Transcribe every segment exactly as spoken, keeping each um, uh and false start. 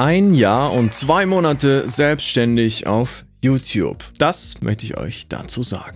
Ein Jahr und zwei Monate selbstständig auf YouTube. Das möchte ich euch dazu sagen.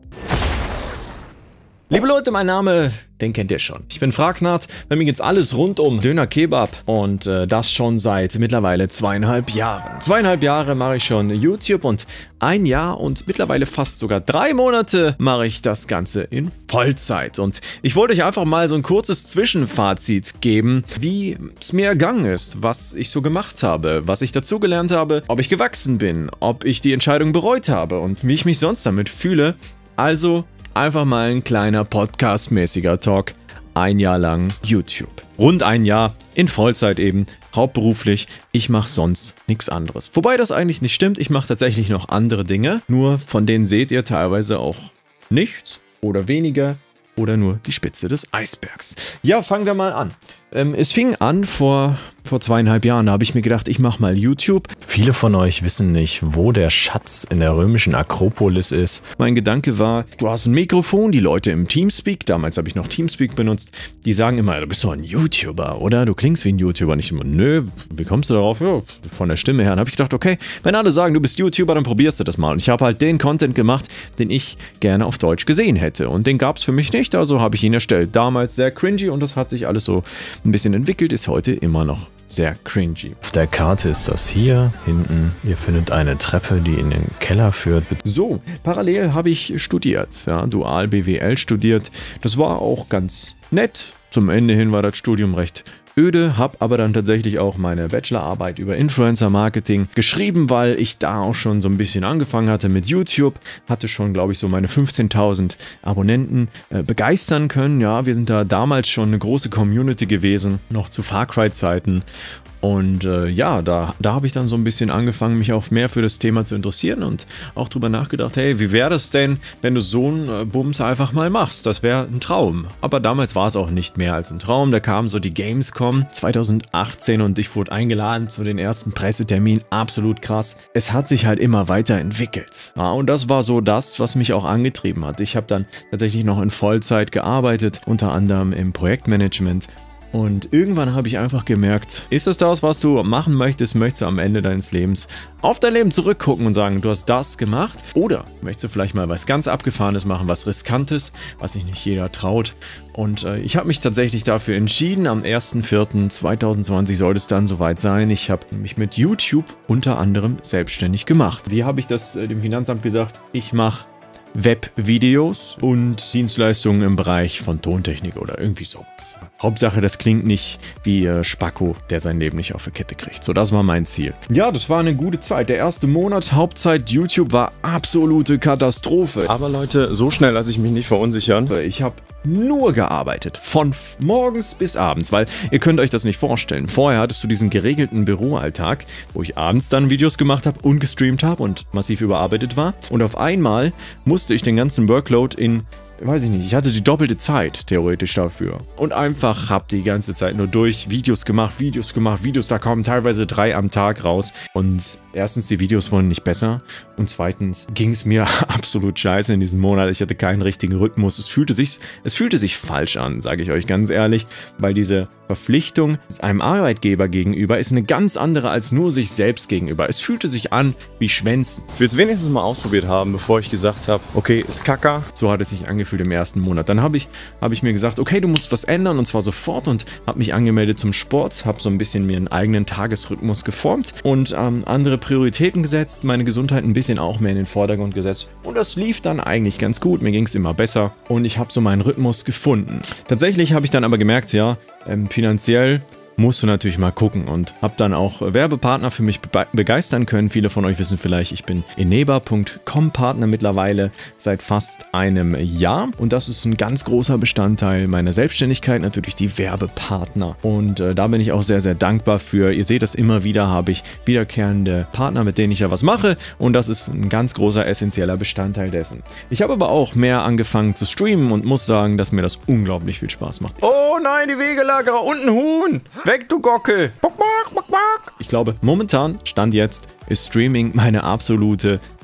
Liebe Leute, mein Name, den kennt ihr schon. Ich bin Fragnard, bei mir geht's alles rund um Döner Kebab und äh, das schon seit mittlerweile zweieinhalb Jahren. Zweieinhalb Jahre mache ich schon YouTube und ein Jahr und mittlerweile fast sogar drei Monate mache ich das Ganze in Vollzeit. Und ich wollte euch einfach mal so ein kurzes Zwischenfazit geben, wie es mir ergangen ist, was ich so gemacht habe, was ich dazugelernt habe, ob ich gewachsen bin, ob ich die Entscheidung bereut habe und wie ich mich sonst damit fühle. Also einfach mal ein kleiner Podcast-mäßiger Talk. Ein Jahr lang YouTube. Rund ein Jahr in Vollzeit eben, hauptberuflich. Ich mache sonst nichts anderes. Wobei das eigentlich nicht stimmt. Ich mache tatsächlich noch andere Dinge. Nur von denen seht ihr teilweise auch nichts oder weniger oder nur die Spitze des Eisbergs. Ja, fangen wir mal an. Ähm, es fing an vor, vor zweieinhalb Jahren, da habe ich mir gedacht, ich mache mal YouTube. Viele von euch wissen nicht, wo der Schatz in der römischen Akropolis ist. Mein Gedanke war, du hast ein Mikrofon, die Leute im Teamspeak, damals habe ich noch Teamspeak benutzt, die sagen immer, du bist doch ein YouTuber, oder? Du klingst wie ein YouTuber. Und ich immer, nö, wie kommst du darauf? Ja, von der Stimme her. Dann habe ich gedacht, okay, wenn alle sagen, du bist YouTuber, dann probierst du das mal. Und ich habe halt den Content gemacht, den ich gerne auf Deutsch gesehen hätte. Und den gab es für mich nicht, also habe ich ihn erstellt. Damals sehr cringy und das hat sich alles so ein bisschen entwickelt, ist heute immer noch sehr cringy. Auf der Karte ist das hier hinten. Ihr findet eine Treppe, die in den Keller führt. So, parallel habe ich studiert, ja, Dual B W L studiert. Das war auch ganz nett. Zum Ende hin war das Studium recht öde, habe aber dann tatsächlich auch meine Bachelorarbeit über Influencer-Marketing geschrieben, weil ich da auch schon so ein bisschen angefangen hatte mit YouTube, hatte schon, glaube ich, so meine fünfzehntausend Abonnenten äh, begeistern können. Ja, wir sind da damals schon eine große Community gewesen, noch zu Far Cry-Zeiten. Und äh, ja, da, da habe ich dann so ein bisschen angefangen, mich auch mehr für das Thema zu interessieren und auch drüber nachgedacht, hey, wie wäre das denn, wenn du so einen äh, Bums einfach mal machst? Das wäre ein Traum. Aber damals war es auch nicht mehr als ein Traum. Da kam so die Gamescom zweitausendachtzehn und ich wurde eingeladen zu den ersten Presseterminen. Absolut krass. Es hat sich halt immer weiterentwickelt. Ja, und das war so das, was mich auch angetrieben hat. Ich habe dann tatsächlich noch in Vollzeit gearbeitet, unter anderem im Projektmanagement. Und irgendwann habe ich einfach gemerkt, ist es das, was du machen möchtest? Möchtest du am Ende deines Lebens auf dein Leben zurückgucken und sagen, du hast das gemacht? Oder möchtest du vielleicht mal was ganz Abgefahrenes machen, was Riskantes, was sich nicht jeder traut? Und äh, ich habe mich tatsächlich dafür entschieden, am ersten vierten zweitausendzwanzig sollte es dann soweit sein. Ich habe mich mit YouTube unter anderem selbstständig gemacht. Wie habe ich das äh, dem Finanzamt gesagt? Ich mache Webvideos und Dienstleistungen im Bereich von Tontechnik oder irgendwie sowas. Hauptsache, das klingt nicht wie äh, Spacko, der sein Leben nicht auf die Kette kriegt. So, das war mein Ziel. Ja, das war eine gute Zeit. Der erste Monat Hauptzeit YouTube war absolute Katastrophe. Aber Leute, so schnell lasse ich mich nicht verunsichern. Ich habe nur gearbeitet. Von morgens bis abends, weil ihr könnt euch das nicht vorstellen. Vorher hattest du diesen geregelten Büroalltag, wo ich abends dann Videos gemacht habe und gestreamt habe und massiv überarbeitet war. Und auf einmal musste ich den ganzen Workload in, weiß ich nicht, ich hatte die doppelte Zeit theoretisch dafür. Und einfach habe die ganze Zeit nur durch Videos gemacht, Videos gemacht, Videos, da kommen teilweise drei am Tag raus. Und erstens, die Videos wurden nicht besser und zweitens ging es mir absolut scheiße in diesem Monat. Ich hatte keinen richtigen Rhythmus. Es fühlte sich, es fühlte sich falsch an, sage ich euch ganz ehrlich, weil diese Verpflichtung einem Arbeitgeber gegenüber ist eine ganz andere als nur sich selbst gegenüber. Es fühlte sich an wie Schwänzen. Ich will es wenigstens mal ausprobiert haben, bevor ich gesagt habe, okay, ist Kacker. So hat es sich angefühlt im ersten Monat. Dann habe ich, hab ich mir gesagt, okay, du musst was ändern und zwar sofort und habe mich angemeldet zum Sport, habe so ein bisschen mir einen eigenen Tagesrhythmus geformt und ähm, andere Prioritäten gesetzt, meine Gesundheit ein bisschen auch mehr in den Vordergrund gesetzt und das lief dann eigentlich ganz gut. Mir ging es immer besser und ich habe so meinen Rhythmus gefunden. Tatsächlich habe ich dann aber gemerkt, ja, ähm, finanziell musst du natürlich mal gucken und habe dann auch Werbepartner für mich be begeistern können. Viele von euch wissen vielleicht, ich bin Eneba Punkt com Partner mittlerweile seit fast einem Jahr und das ist ein ganz großer Bestandteil meiner Selbstständigkeit, natürlich die Werbepartner und äh, da bin ich auch sehr, sehr dankbar für. Ihr seht das immer wieder, habe ich wiederkehrende Partner, mit denen ich ja was mache und das ist ein ganz großer, essentieller Bestandteil dessen. Ich habe aber auch mehr angefangen zu streamen und muss sagen, dass mir das unglaublich viel Spaß macht. Oh nein, die Wegelagerer und ein Huhn! Weg, du Gockel! Ich glaube, momentan, Stand jetzt, ist Streaming meine absolute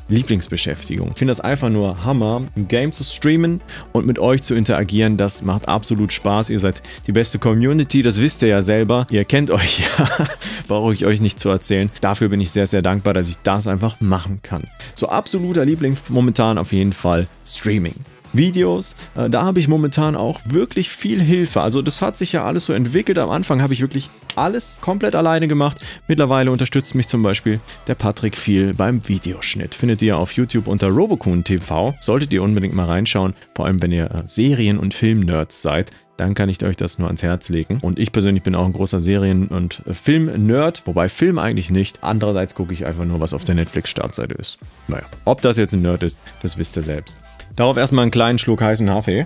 Lieblingsbeschäftigung. Ich finde das einfach nur Hammer, ein Game zu streamen und mit euch zu interagieren. Das macht absolut Spaß. Ihr seid die beste Community, das wisst ihr ja selber. Ihr kennt euch ja, brauche ich euch nicht zu erzählen. Dafür bin ich sehr, sehr dankbar, dass ich das einfach machen kann. So absoluter Liebling momentan auf jeden Fall Streaming. Videos, äh, da habe ich momentan auch wirklich viel Hilfe. Also das hat sich ja alles so entwickelt. Am Anfang habe ich wirklich alles komplett alleine gemacht. Mittlerweile unterstützt mich zum Beispiel der Patrick viel beim Videoschnitt. Findet ihr auf YouTube unter Robocoon T V. Solltet ihr unbedingt mal reinschauen. Vor allem, wenn ihr äh, Serien- und Film-Nerds seid. Dann kann ich euch das nur ans Herz legen. Und ich persönlich bin auch ein großer Serien- und äh, Film-Nerd. Wobei Film eigentlich nicht. Andererseits gucke ich einfach nur, was auf der Netflix-Startseite ist. Naja, ob das jetzt ein Nerd ist, das wisst ihr selbst. Darauf erstmal einen kleinen Schluck heißen Kaffee.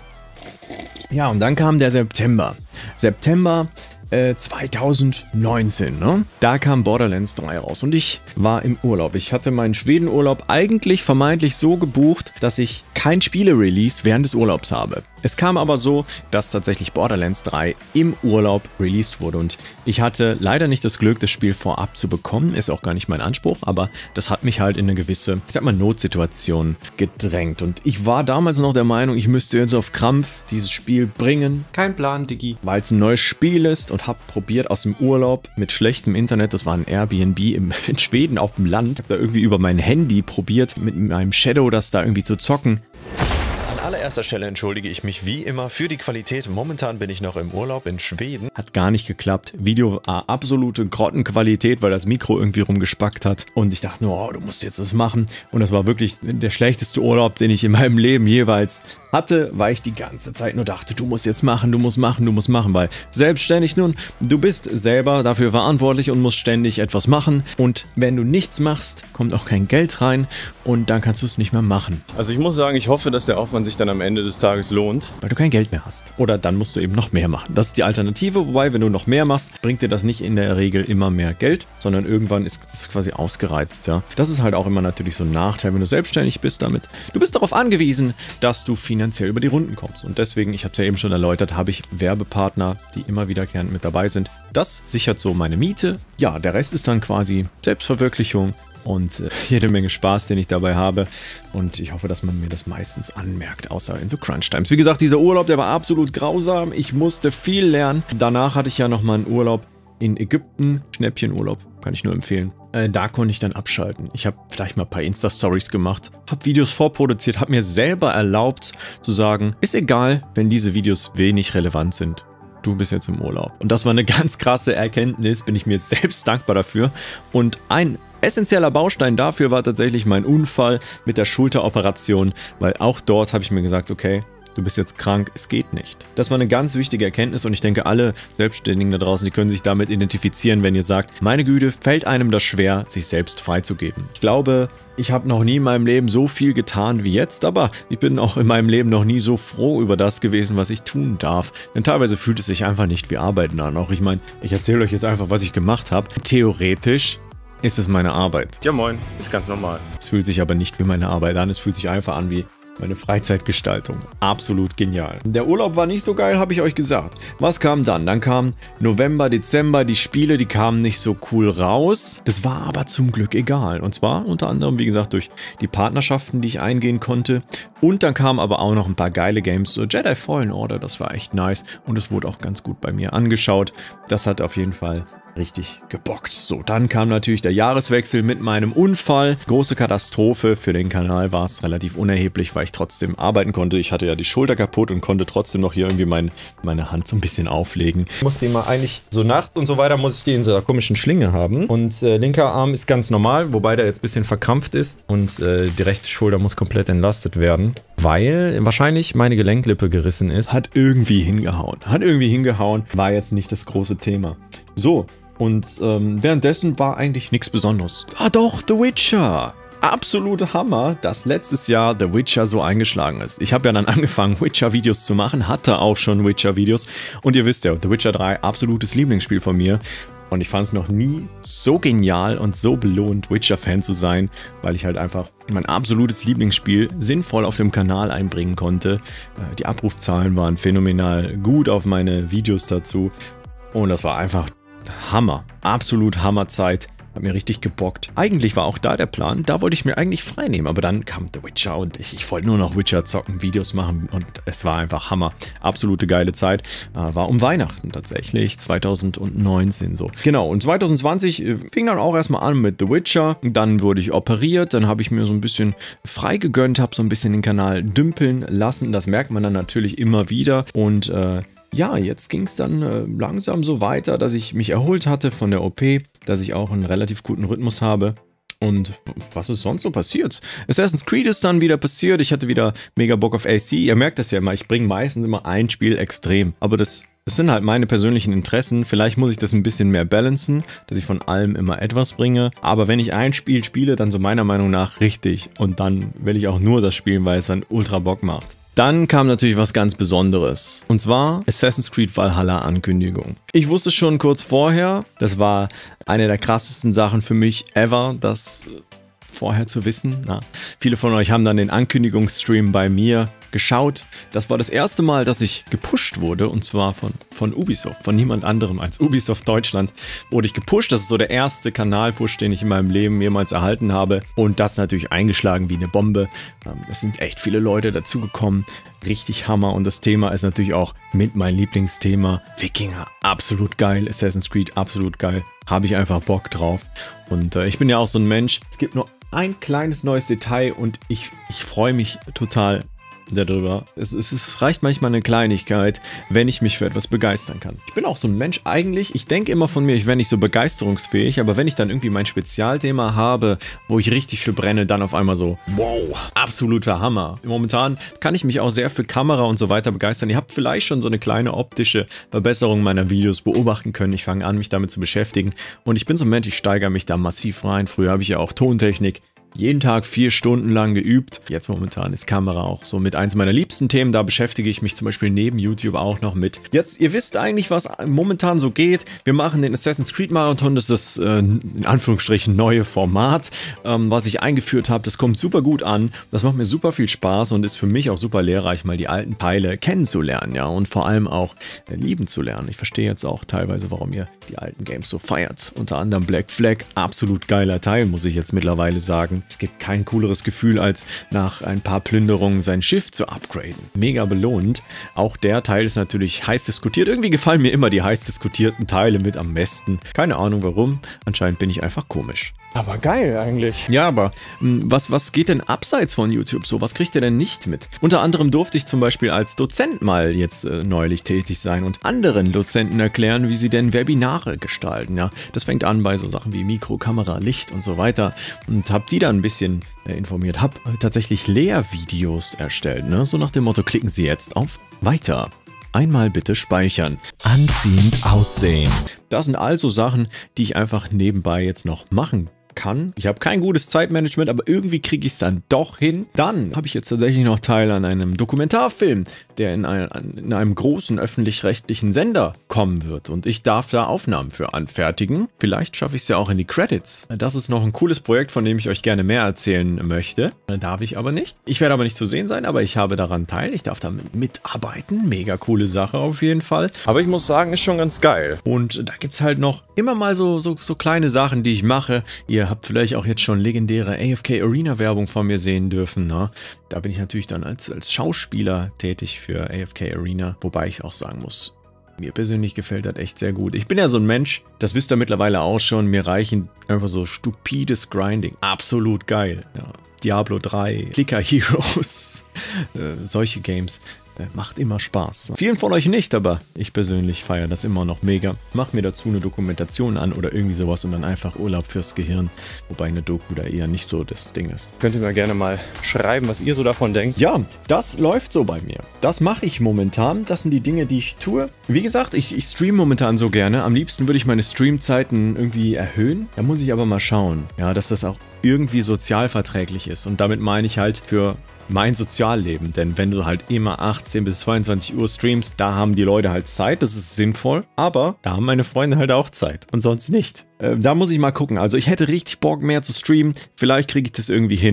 Ja, und dann kam der September. September äh, zweitausendneunzehn, ne? Da kam Borderlands drei raus und ich war im Urlaub. Ich hatte meinen Schwedenurlaub eigentlich vermeintlich so gebucht, dass ich kein Spiele-Release während des Urlaubs habe. Es kam aber so, dass tatsächlich Borderlands drei im Urlaub released wurde und ich hatte leider nicht das Glück, das Spiel vorab zu bekommen, ist auch gar nicht mein Anspruch, aber das hat mich halt in eine gewisse, ich sag mal, Notsituation gedrängt und ich war damals noch der Meinung, ich müsste jetzt auf Krampf dieses Spiel bringen. Kein Plan, Diggi, weil es ein neues Spiel ist und habe probiert aus dem Urlaub mit schlechtem Internet, das war ein Airbnb im, in Schweden auf dem Land, habe da irgendwie über mein Handy probiert, mit meinem Shadow das da irgendwie zu zocken. An allererster Stelle entschuldige ich mich wie immer für die Qualität. Momentan bin ich noch im Urlaub in Schweden. Hat gar nicht geklappt. Video war absolute Grottenqualität, weil das Mikro irgendwie rumgespackt hat. Und ich dachte nur, oh, du musst jetzt das machen. Und das war wirklich der schlechteste Urlaub, den ich in meinem Leben jeweils hatte, weil ich die ganze Zeit nur dachte, du musst jetzt machen, du musst machen, du musst machen, weil selbstständig nun, du bist selber dafür verantwortlich und musst ständig etwas machen und wenn du nichts machst, kommt auch kein Geld rein und dann kannst du es nicht mehr machen. Also ich muss sagen, ich hoffe, dass der Aufwand sich dann am Ende des Tages lohnt. Weil du kein Geld mehr hast. Oder dann musst du eben noch mehr machen. Das ist die Alternative, wobei, wenn du noch mehr machst, bringt dir das nicht in der Regel immer mehr Geld, sondern irgendwann ist es quasi ausgereizt, ja. Das ist halt auch immer natürlich so ein Nachteil, wenn du selbstständig bist damit. Du bist darauf angewiesen, dass du finanziell über die Runden kommst. Und deswegen, ich habe es ja eben schon erläutert, habe ich Werbepartner, die immer wiederkehrend mit dabei sind. Das sichert so meine Miete. Ja, der Rest ist dann quasi Selbstverwirklichung und äh, jede Menge Spaß, den ich dabei habe. Und ich hoffe, dass man mir das meistens anmerkt, außer in so Crunch-Times. Wie gesagt, dieser Urlaub, der war absolut grausam. Ich musste viel lernen. Danach hatte ich ja nochmal einen Urlaub in Ägypten. Schnäppchenurlaub, kann ich nur empfehlen. Äh, da konnte ich dann abschalten. Ich habe vielleicht mal ein paar Insta-Stories gemacht, habe Videos vorproduziert, habe mir selber erlaubt zu sagen, ist egal, wenn diese Videos wenig relevant sind. Du bist jetzt im Urlaub. Und das war eine ganz krasse Erkenntnis, bin ich mir selbst dankbar dafür. Und ein essentieller Baustein dafür war tatsächlich mein Unfall mit der Schulteroperation, weil auch dort habe ich mir gesagt, okay, du bist jetzt krank, es geht nicht. Das war eine ganz wichtige Erkenntnis und ich denke, alle Selbstständigen da draußen, die können sich damit identifizieren, wenn ihr sagt, meine Güte, fällt einem das schwer, sich selbst freizugeben. Ich glaube, ich habe noch nie in meinem Leben so viel getan wie jetzt, aber ich bin auch in meinem Leben noch nie so froh über das gewesen, was ich tun darf. Denn teilweise fühlt es sich einfach nicht wie Arbeiten an. Auch ich meine, ich erzähle euch jetzt einfach, was ich gemacht habe. Theoretisch ist es meine Arbeit. Ja moin, ist ganz normal. Es fühlt sich aber nicht wie meine Arbeit an, es fühlt sich einfach an wie meine Freizeitgestaltung. Absolut genial. Der Urlaub war nicht so geil, habe ich euch gesagt. Was kam dann? Dann kam November, Dezember, die Spiele, die kamen nicht so cool raus. Das war aber zum Glück egal. Und zwar unter anderem, wie gesagt, durch die Partnerschaften, die ich eingehen konnte. Und dann kamen aber auch noch ein paar geile Games. So Jedi Fallen Order, das war echt nice. Und es wurde auch ganz gut bei mir angeschaut. Das hat auf jeden Fall richtig gebockt. So, dann kam natürlich der Jahreswechsel mit meinem Unfall. Große Katastrophe. Für den Kanal war es relativ unerheblich, weil ich trotzdem arbeiten konnte. Ich hatte ja die Schulter kaputt und konnte trotzdem noch hier irgendwie mein, meine Hand so ein bisschen auflegen. Ich musste immer eigentlich so nachts und so weiter, muss ich die in so einer komischen Schlinge haben. Und äh, linker Arm ist ganz normal, wobei der jetzt ein bisschen verkrampft ist. Und äh, die rechte Schulter muss komplett entlastet werden, weil wahrscheinlich meine Gelenklippe gerissen ist. Hat irgendwie hingehauen. Hat irgendwie hingehauen. War jetzt nicht das große Thema. So. Und ähm, währenddessen war eigentlich nichts Besonderes. Ah doch, The Witcher. Absolute Hammer, dass letztes Jahr The Witcher so eingeschlagen ist. Ich habe ja dann angefangen, Witcher-Videos zu machen, hatte auch schon Witcher-Videos. Und ihr wisst ja, The Witcher drei, absolutes Lieblingsspiel von mir. Und ich fand es noch nie so genial und so belohnt, Witcher-Fan zu sein, weil ich halt einfach mein absolutes Lieblingsspiel sinnvoll auf dem Kanal einbringen konnte. Die Abrufzahlen waren phänomenal gut auf meine Videos dazu. Und das war einfach Hammer, absolut Hammerzeit. Hat mir richtig gebockt. Eigentlich war auch da der Plan, da wollte ich mir eigentlich frei nehmen, aber dann kam The Witcher und ich, ich wollte nur noch Witcher zocken, Videos machen und es war einfach Hammer. Absolute geile Zeit. Äh, war um Weihnachten tatsächlich, zweitausendneunzehn so. Genau, und zwanzig zwanzig äh, fing dann auch erstmal an mit The Witcher. Dann wurde ich operiert, dann habe ich mir so ein bisschen frei gegönnt, habe so ein bisschen den Kanal dümpeln lassen. Das merkt man dann natürlich immer wieder und äh, ja, jetzt ging es dann äh, langsam so weiter, dass ich mich erholt hatte von der O P, dass ich auch einen relativ guten Rhythmus habe. Und was ist sonst so passiert? Assassin's Creed ist dann wieder passiert, ich hatte wieder mega Bock auf A C. Ihr merkt das ja immer, ich bringe meistens immer ein Spiel extrem. Aber das, das sind halt meine persönlichen Interessen. Vielleicht muss ich das ein bisschen mehr balancen, dass ich von allem immer etwas bringe. Aber wenn ich ein Spiel spiele, dann so meiner Meinung nach richtig. Und dann will ich auch nur das spielen, weil es dann ultra Bock macht. Dann kam natürlich was ganz Besonderes. Und zwar Assassin's Creed Valhalla Ankündigung. Ich wusste schon kurz vorher, das war eine der krassesten Sachen für mich ever, das vorher zu wissen. Na, viele von euch haben dann den Ankündigungsstream bei mir geschaut. Das war das erste Mal, dass ich gepusht wurde und zwar von, von Ubisoft, von niemand anderem als Ubisoft Deutschland wurde ich gepusht. Das ist so der erste Kanalpush, den ich in meinem Leben jemals erhalten habe und das natürlich eingeschlagen wie eine Bombe. Es sind echt viele Leute dazugekommen, richtig Hammer und das Thema ist natürlich auch mit mein Lieblingsthema. Wikinger, absolut geil, Assassin's Creed, absolut geil, habe ich einfach Bock drauf und äh, ich bin ja auch so ein Mensch, es gibt nur ein kleines neues Detail und ich, ich freue mich total darüber. Es, es, es reicht manchmal eine Kleinigkeit, wenn ich mich für etwas begeistern kann. Ich bin auch so ein Mensch eigentlich, ich denke immer von mir, ich wäre nicht so begeisterungsfähig, aber wenn ich dann irgendwie mein Spezialthema habe, wo ich richtig für brenne, dann auf einmal so, wow, absoluter Hammer. Momentan kann ich mich auch sehr für Kamera und so weiter begeistern. Ihr habt vielleicht schon so eine kleine optische Verbesserung meiner Videos beobachten können. Ich fange an, mich damit zu beschäftigen und ich bin so ein Mensch, ich steigere mich da massiv rein. Früher habe ich ja auch Tontechnik jeden Tag vier Stunden lang geübt. Jetzt momentan ist Kamera auch so mit eins meiner liebsten Themen. Da beschäftige ich mich zum Beispiel neben YouTube auch noch mit. Jetzt, ihr wisst eigentlich, was momentan so geht. Wir machen den Assassin's Creed Marathon. Das ist das, äh, in Anführungsstrichen, neue Format, ähm, was ich eingeführt habe. Das kommt super gut an. Das macht mir super viel Spaß und ist für mich auch super lehrreich, mal die alten Teile kennenzulernen, ja, und vor allem auch äh, lieben zu lernen. Ich verstehe jetzt auch teilweise, warum ihr die alten Games so feiert. Unter anderem Black Flag, absolut geiler Teil, muss ich jetzt mittlerweile sagen. Es gibt kein cooleres Gefühl, als nach ein paar Plünderungen sein Schiff zu upgraden. Mega belohnt. Auch der Teil ist natürlich heiß diskutiert. Irgendwie gefallen mir immer die heiß diskutierten Teile mit am besten. Keine Ahnung warum. Anscheinend bin ich einfach komisch. Aber geil eigentlich. Ja, aber was, was geht denn abseits von YouTube so? Was kriegt ihr denn nicht mit? Unter anderem durfte ich zum Beispiel als Dozent mal jetzt äh, neulich tätig sein und anderen Dozenten erklären, wie sie denn Webinare gestalten. Ja, das fängt an bei so Sachen wie Mikro, Kamera, Licht und so weiter. Und hab die dann ein bisschen äh, informiert. Hab äh, tatsächlich Lehrvideos erstellt. Ne? So nach dem Motto, klicken Sie jetzt auf Weiter. Einmal bitte speichern. Anziehend aussehen. Das sind also Sachen, die ich einfach nebenbei jetzt noch machen kann. Ich habe kein gutes Zeitmanagement, aber irgendwie kriege ich es dann doch hin. Dann habe ich jetzt tatsächlich noch Teil an einem Dokumentarfilm, der in, ein, in einem großen öffentlich-rechtlichen Sender kommen wird. Und ich darf da Aufnahmen für anfertigen. Vielleicht schaffe ich es ja auch in die Credits. Das ist noch ein cooles Projekt, von dem ich euch gerne mehr erzählen möchte. Darf ich aber nicht. Ich werde aber nicht zu sehen sein, aber ich habe daran teil. Ich darf da mitarbeiten. Mega coole Sache auf jeden Fall. Aber ich muss sagen, ist schon ganz geil. Und da gibt es halt noch immer mal so, so, so kleine Sachen, die ich mache. Ihr habt vielleicht auch jetzt schon legendäre A F K Arena Werbung von mir sehen dürfen. Ne? Da bin ich natürlich dann als, als Schauspieler tätig für A F K Arena. Wobei ich auch sagen muss, mir persönlich gefällt das echt sehr gut. Ich bin ja so ein Mensch, das wisst ihr mittlerweile auch schon, mir reichen einfach so stupides Grinding. Absolut geil. Ja. Diablo drei, Clicker Heroes, äh, solche Games. Macht immer Spaß. Vielen von euch nicht, aber ich persönlich feiere das immer noch mega. Mach mir dazu eine Dokumentation an oder irgendwie sowas und dann einfach Urlaub fürs Gehirn. Wobei eine Doku da eher nicht so das Ding ist. Könnt ihr mir gerne mal schreiben, was ihr so davon denkt? Ja, das läuft so bei mir. Das mache ich momentan. Das sind die Dinge, die ich tue. Wie gesagt, ich, ich streame momentan so gerne. Am liebsten würde ich meine Streamzeiten irgendwie erhöhen. Da muss ich aber mal schauen, ja, dass das auch irgendwie sozialverträglich ist. Und damit meine ich halt für mein Sozialleben, denn wenn du halt immer achtzehn bis zweiundzwanzig Uhr streamst, da haben die Leute halt Zeit, das ist sinnvoll, aber da haben meine Freunde halt auch Zeit und sonst nicht. Äh, da muss ich mal gucken, also ich hätte richtig Bock mehr zu streamen, vielleicht kriege ich das irgendwie hin.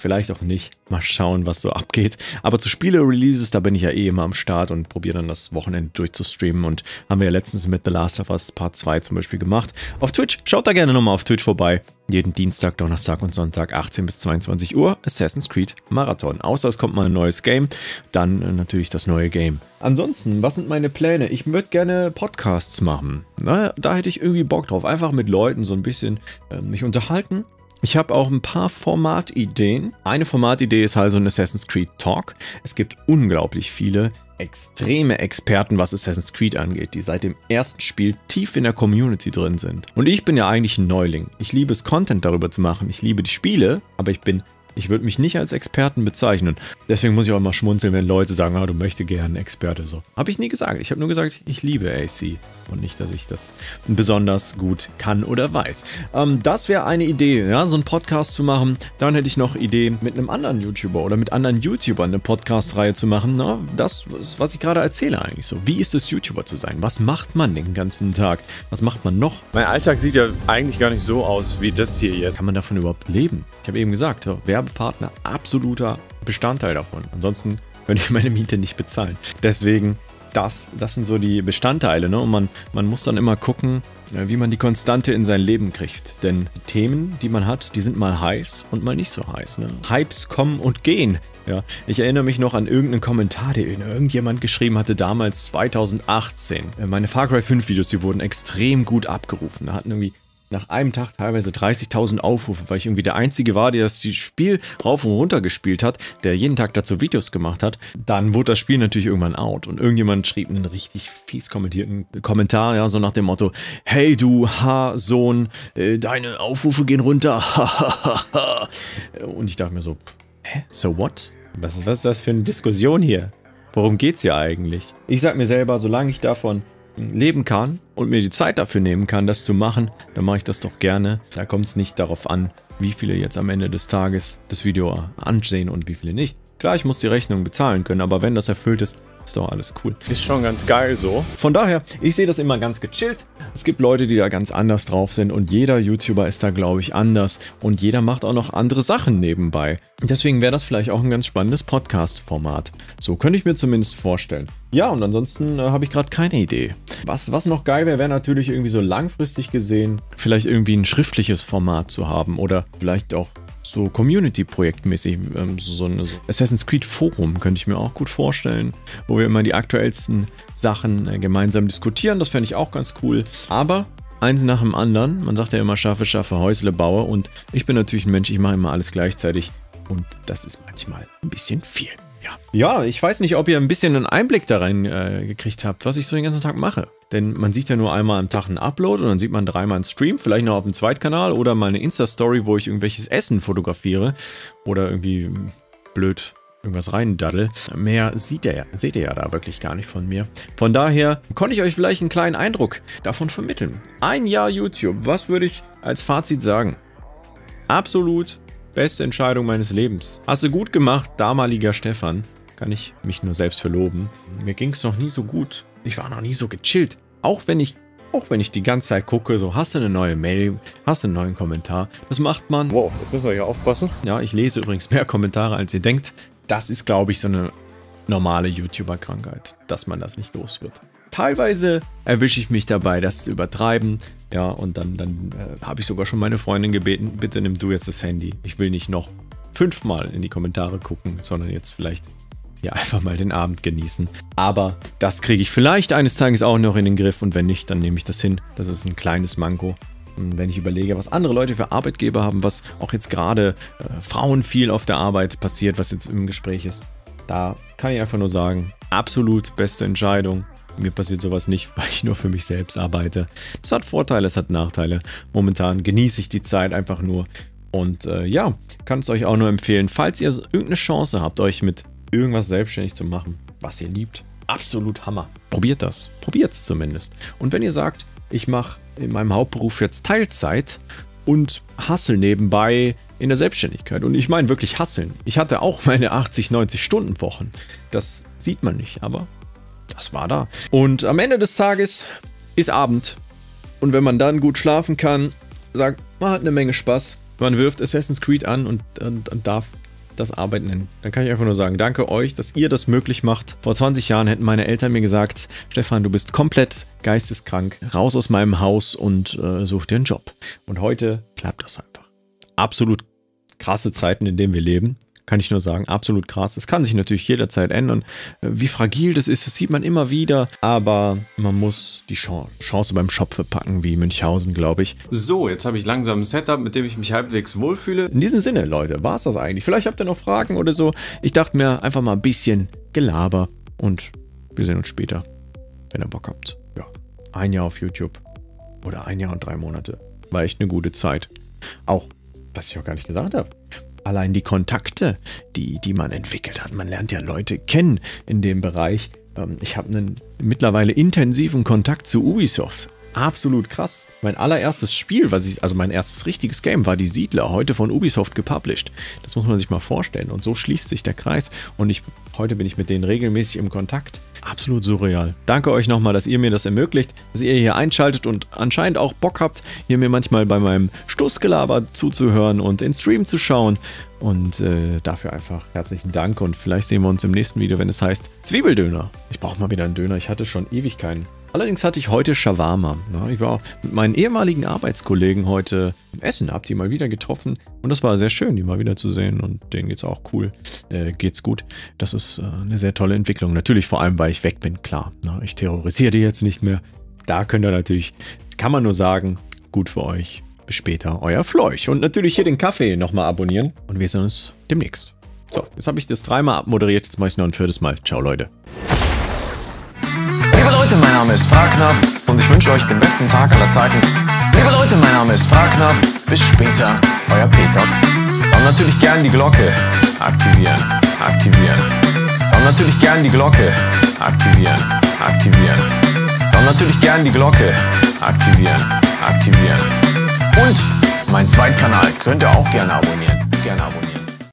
vielleicht auch nicht. Mal schauen, was so abgeht. Aber zu Spiele-Releases, da bin ich ja eh immer am Start und probiere dann das Wochenende durchzustreamen. Und haben wir ja letztens mit The Last of Us Part zwei zum Beispiel gemacht. Auf Twitch, schaut da gerne nochmal auf Twitch vorbei. Jeden Dienstag, Donnerstag und Sonntag, achtzehn bis zweiundzwanzig Uhr, Assassin's Creed Marathon. Außer es kommt mal ein neues Game, dann äh, natürlich das neue Game. Ansonsten, was sind meine Pläne? Ich würde gerne Podcasts machen. Na, da hätte ich irgendwie Bock drauf. Einfach mit Leuten so ein bisschen äh, mich unterhalten. Ich habe auch ein paar Formatideen. Eine Formatidee ist halt so ein Assassin's Creed Talk. Es gibt unglaublich viele extreme Experten, was Assassin's Creed angeht, die seit dem ersten Spiel tief in der Community drin sind. Und ich bin ja eigentlich ein Neuling. Ich liebe es, Content darüber zu machen. Ich liebe die Spiele, aber ich bin... Ich würde mich nicht als Experten bezeichnen. Deswegen muss ich auch immer schmunzeln, wenn Leute sagen, ah, du möchtest gerne Experte. So. Habe ich nie gesagt. Ich habe nur gesagt, ich liebe A C. Und nicht, dass ich das besonders gut kann oder weiß. Ähm, das wäre eine Idee, ja, so einen Podcast zu machen. Dann hätte ich noch Ideen, mit einem anderen YouTuber oder mit anderen YouTubern eine Podcast-Reihe zu machen. Na, das ist, was ich gerade erzähle eigentlich so. Wie ist es, YouTuber zu sein? Was macht man den ganzen Tag? Was macht man noch? Mein Alltag sieht ja eigentlich gar nicht so aus wie das hier jetzt. Kann man davon überhaupt leben? Ich habe eben gesagt, Werbepartner, absoluter Bestandteil davon. Ansonsten könnte ich meine Miete nicht bezahlen. Deswegen, das, das sind so die Bestandteile, ne? Und man, man muss dann immer gucken, wie man die Konstante in sein Leben kriegt. Denn die Themen, die man hat, die sind mal heiß und mal nicht so heiß. Ne? Hypes kommen und gehen. Ja, ich erinnere mich noch an irgendeinen Kommentar, den irgendjemand geschrieben hatte, damals zweitausendachtzehn. Meine Far Cry fünf Videos, die wurden extrem gut abgerufen. Da hatten irgendwie nach einem Tag teilweise dreißigtausend Aufrufe, weil ich irgendwie der Einzige war, der das Spiel rauf und runter gespielt hat, der jeden Tag dazu Videos gemacht hat. Dann wurde das Spiel natürlich irgendwann out und irgendjemand schrieb einen richtig fies kommentierten Kommentar, ja, so nach dem Motto, hey du H-Sohn, äh, deine Aufrufe gehen runter, und ich dachte mir so, hä, so what? Was ist, was ist das für eine Diskussion hier? Worum geht's hier eigentlich? Ich sag mir selber, solange ich davon leben kann und mir die Zeit dafür nehmen kann, das zu machen, dann mache ich das doch gerne. Da kommt es nicht darauf an, wie viele jetzt am Ende des Tages das Video ansehen und wie viele nicht. Klar, ich muss die Rechnung bezahlen können, aber wenn das erfüllt ist, ist doch alles cool. Ist schon ganz geil so. Von daher, ich sehe das immer ganz gechillt. Es gibt Leute, die da ganz anders drauf sind und jeder YouTuber ist da, glaube ich, anders und jeder macht auch noch andere Sachen nebenbei. Deswegen wäre das vielleicht auch ein ganz spannendes Podcast-Format. So könnte ich mir zumindest vorstellen. Ja, und ansonsten äh, habe ich gerade keine Idee. Was, was noch geil wäre, wäre natürlich irgendwie so langfristig gesehen, vielleicht irgendwie ein schriftliches Format zu haben oder vielleicht auch so Community-Projektmäßig, ähm, so, so ein so Assassin's Creed Forum könnte ich mir auch gut vorstellen, wo wir immer die aktuellsten Sachen äh, gemeinsam diskutieren. Das fände ich auch ganz cool. Aber eins nach dem anderen, man sagt ja immer, schaffe, schaffe, Häusle baue, und ich bin natürlich ein Mensch, ich mache immer alles gleichzeitig und das ist manchmal ein bisschen viel. Ja. ja, ich weiß nicht, ob ihr ein bisschen einen Einblick da rein äh, gekriegt habt, was ich so den ganzen Tag mache. Denn man sieht ja nur einmal am Tag einen Upload und dann sieht man dreimal einen Stream, vielleicht noch auf dem Zweitkanal oder mal eine Insta-Story, wo ich irgendwelches Essen fotografiere oder irgendwie blöd irgendwas reindaddel. Mehr sieht ihr, seht ihr ja da wirklich gar nicht von mir. Von daher konnte ich euch vielleicht einen kleinen Eindruck davon vermitteln. Ein Jahr YouTube, was würde ich als Fazit sagen? Absolut beste Entscheidung meines Lebens. Hast du gut gemacht, damaliger Stefan. Kann ich mich nur selbst verloben. Mir ging es noch nie so gut. Ich war noch nie so gechillt. Auch wenn ich, auch wenn ich die ganze Zeit gucke, so, hast du eine neue Mail, hast du einen neuen Kommentar. Das macht man. Wow, jetzt müssen wir hier aufpassen. Ja, ich lese übrigens mehr Kommentare, als ihr denkt. Das ist, glaube ich, so eine normale YouTuber-Krankheit, dass man das nicht los wird. Teilweise erwische ich mich dabei, das zu übertreiben. Ja, und dann, dann äh, habe ich sogar schon meine Freundin gebeten, bitte nimm du jetzt das Handy. Ich will nicht noch fünfmal in die Kommentare gucken, sondern jetzt vielleicht ja einfach mal den Abend genießen. Aber das kriege ich vielleicht eines Tages auch noch in den Griff, und wenn nicht, dann nehme ich das hin. Das ist ein kleines Manko. Und wenn ich überlege, was andere Leute für Arbeitgeber haben, was auch jetzt gerade äh, Frauen viel auf der Arbeit passiert, was jetzt im Gespräch ist, da kann ich einfach nur sagen, absolut beste Entscheidung. Mir passiert sowas nicht, weil ich nur für mich selbst arbeite. Das hat Vorteile, es hat Nachteile. Momentan genieße ich die Zeit einfach nur. Und äh, ja, kann es euch auch nur empfehlen, falls ihr irgendeine Chance habt, euch mit irgendwas selbstständig zu machen, was ihr liebt. Absolut Hammer. Probiert das. Probiert es zumindest. Und wenn ihr sagt, ich mache in meinem Hauptberuf jetzt Teilzeit und hustle nebenbei in der Selbstständigkeit. Und ich meine wirklich hustlen. Ich hatte auch meine achtzig, neunzig Stunden Wochen. Das sieht man nicht, aber das war da. Und am Ende des Tages ist Abend. Und wenn man dann gut schlafen kann, sagt, man hat eine Menge Spaß. Man wirft Assassin's Creed an und, und, und darf das Arbeit nennen. Dann kann ich einfach nur sagen, danke euch, dass ihr das möglich macht. Vor zwanzig Jahren hätten meine Eltern mir gesagt, Stefan, du bist komplett geisteskrank, raus aus meinem Haus und äh, such dir einen Job. Und heute klappt das einfach. Absolut krasse Zeiten, in denen wir leben. Kann ich nur sagen, absolut krass. Es kann sich natürlich jederzeit ändern. Wie fragil das ist, das sieht man immer wieder. Aber man muss die Chance beim Schopfe packen, wie Münchhausen, glaube ich. So, jetzt habe ich langsam ein Setup, mit dem ich mich halbwegs wohlfühle. In diesem Sinne, Leute, war es das eigentlich. Vielleicht habt ihr noch Fragen oder so. Ich dachte mir, einfach mal ein bisschen Gelaber. Und wir sehen uns später, wenn ihr Bock habt. Ja, ein Jahr auf YouTube. Oder ein Jahr und drei Monate. War echt eine gute Zeit. Auch, was ich auch gar nicht gesagt habe. Allein die Kontakte, die, die man entwickelt hat. Man lernt ja Leute kennen in dem Bereich. Ich habe einen mittlerweile intensiven Kontakt zu Ubisoft. Absolut krass. Mein allererstes Spiel, was ich, also mein erstes richtiges Game, war die Siedler, heute von Ubisoft gepublished. Das muss man sich mal vorstellen. Und so schließt sich der Kreis. Und ich, heute bin ich mit denen regelmäßig im Kontakt. Absolut surreal. Danke euch nochmal, dass ihr mir das ermöglicht, dass ihr hier einschaltet und anscheinend auch Bock habt, hier mir manchmal bei meinem Stussgelaber zuzuhören und den Stream zu schauen. Und äh, dafür einfach herzlichen Dank und vielleicht sehen wir uns im nächsten Video, wenn es heißt Zwiebeldöner. Ich brauche mal wieder einen Döner, ich hatte schon ewig keinen. Allerdings hatte ich heute Shawarma. Ja, ich war mit meinen ehemaligen Arbeitskollegen heute essen, hab die mal wieder getroffen und das war sehr schön, die mal wieder zu sehen und denen geht's auch cool, äh, geht's gut. Das ist äh, eine sehr tolle Entwicklung. Natürlich vor allem, weil ich weg bin, klar. Na, ich terrorisiere die jetzt nicht mehr. Da könnt ihr natürlich, kann man nur sagen, gut für euch. Bis später, euer Fleuch. Und natürlich hier den Kaffee nochmal abonnieren und wir sehen uns demnächst. So, jetzt habe ich das dreimal abmoderiert, jetzt mache ich es noch ein viertes Mal. Ciao, Leute. Liebe Leute, mein Name ist Fragner und ich wünsche euch den besten Tag aller Zeiten. Liebe Leute, mein Name ist Fragner. Bis später, euer Peter. Und natürlich gern die Glocke aktivieren, aktivieren. Und natürlich gern die Glocke aktivieren, aktivieren. Und natürlich gern die Glocke aktivieren, aktivieren. Und meinen zweiten Kanal könnt ihr auch gerne abonnieren.